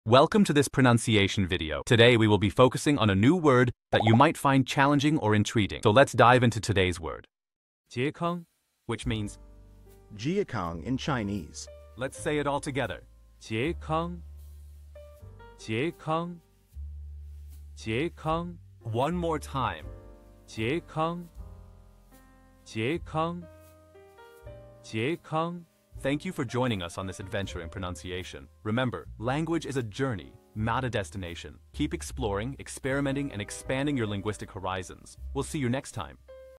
Welcome to this pronunciation video. Today we will be focusing on a new word that you might find challenging or intriguing. So let's dive into today's word. Jiekang, which means Jiekang in Chinese. Let's say it all together. Jiekang, Jiekang, Jiekang. One more time. Jiekang, Jiekang, Jiekang. Thank you for joining us on this adventure in pronunciation. Remember, language is a journey, not a destination. Keep exploring, experimenting, and expanding your linguistic horizons. We'll see you next time.